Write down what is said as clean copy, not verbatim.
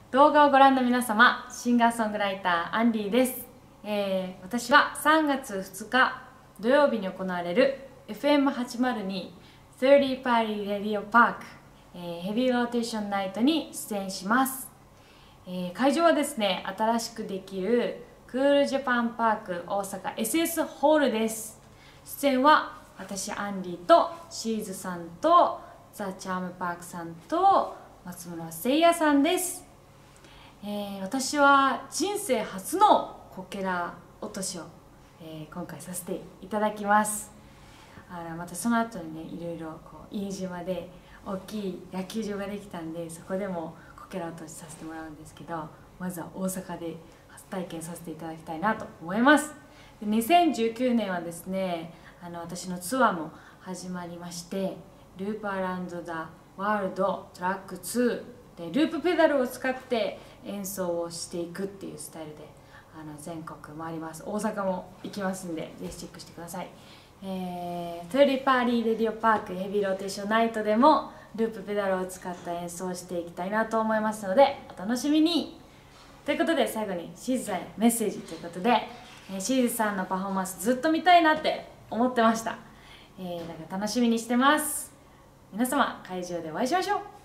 動画をご覧の皆様、シンガーソングライターアンディです。私は3月2日土曜日に行われる FM802 30 Party Radio Park ヘビーローテーションナイトに出演します。会場はですね、新しくできるクールジャパンパーク大阪 SS ホールです。出演は私アンディとシーズさんとザ・チャームパークさんと松村誠也さんです。私は人生初のこけら落としを、今回させていただきます。またその後にね、いろいろ飯島で大きい野球場ができたんで、そこでもこけら落としさせてもらうんですけど、まずは大阪で初体験させていただきたいなと思います。で2019年はですね、私のツアーも始まりまして、ループアラウンド・ザ・ワールドトラック2でループペダルを使って演奏をしていくっていうスタイルで全国回ります。大阪も行きますんで、ぜひチェックしてください。30パーリーレディオパークヘビーローテーションナイトでもループペダルを使った演奏をしていきたいなと思いますので、お楽しみに。ということで、最後にシーズさんへメッセージということで、シーズさんのパフォーマンスずっと見たいなって思ってました。だから楽しみにしてます。皆様、会場でお会いしましょう。